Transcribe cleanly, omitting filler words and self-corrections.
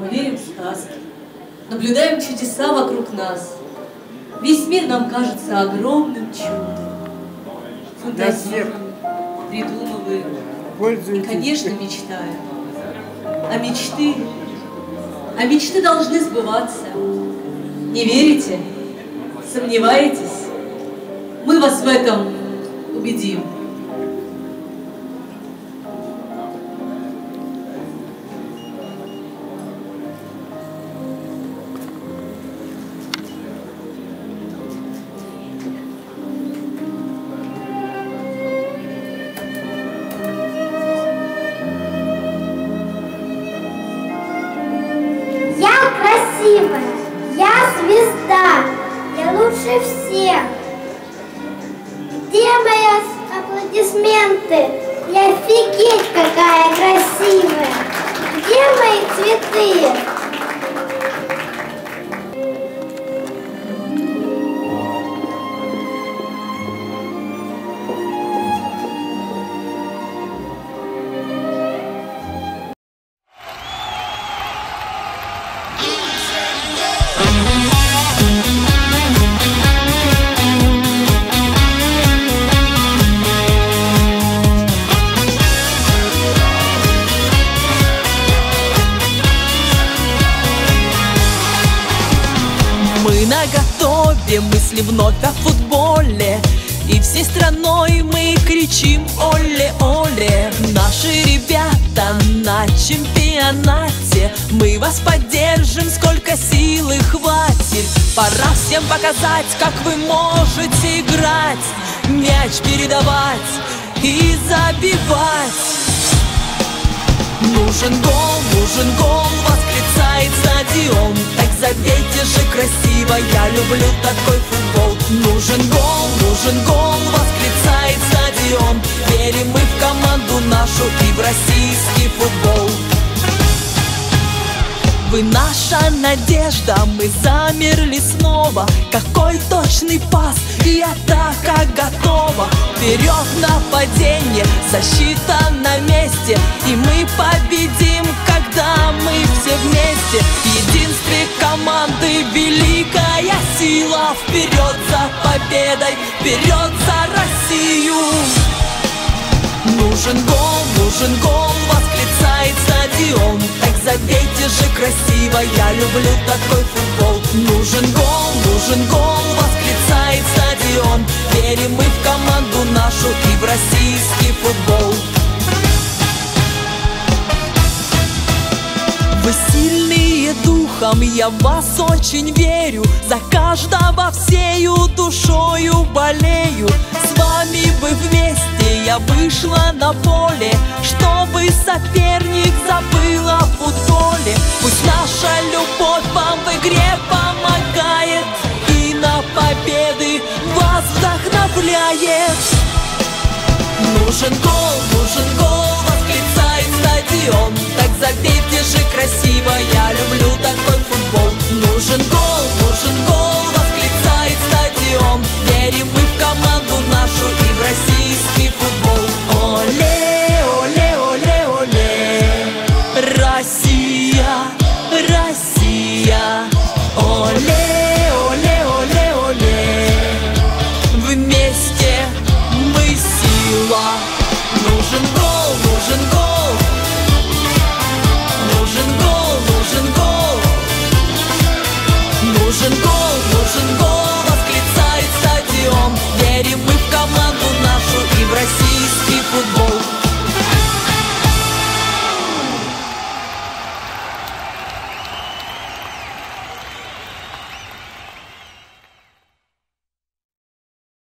мы верим в сказки, наблюдаем чудеса вокруг нас. Весь мир нам кажется огромным чудом. Фантазируем, придумываем и, конечно, мечтаем. А мечты должны сбываться. Не верите? Сомневаетесь? Мы вас в этом убедим. Я звезда, я лучше всех. Где мои аплодисменты? Я офигеть какая красивая. Где мои цветы? Мы наготове, мысли вновь о футболе, и всей страной мы кричим оле-оле. Наши ребята на чемпионате, мы вас поддержим, сколько силы хватит. Пора всем показать, как вы можете играть, мяч передавать и забивать. Нужен гол, восклицает стадион. Так забейте же красиво, я люблю такой футбол. Нужен гол, восклицает стадион. Верим мы в команду нашу и в российский футбол. Вы наша надежда, мы замерли снова. Какой точный пас, и атака готова. Вперед нападение, защита на месте, и мы победим, когда мы все вместе. В единстве команды великая сила. Вперед за победой, вперед за Россию. Нужен гол, восклицает стадион. Так забейте же красиво, я люблю такой футбол. Нужен гол, восклицает стадион. Верим мы в команду нашу и в российский футбол. Вы сильные духом, я в вас очень верю. За каждого всею душою болею. С вами бы вместе я вышла на поле, чтобы соперник забыл о футболе. Пусть наша любовь вам в игре помогает и на победы вас вдохновляет. Нужен гол, восклицает стадион. Так забейте же красиво, я люблю такой футбол. Нужен гол, восклицает стадион. Верим мы в команду нашу и в российский футбол. Оле, оле, оле, оле. Россия, Россия.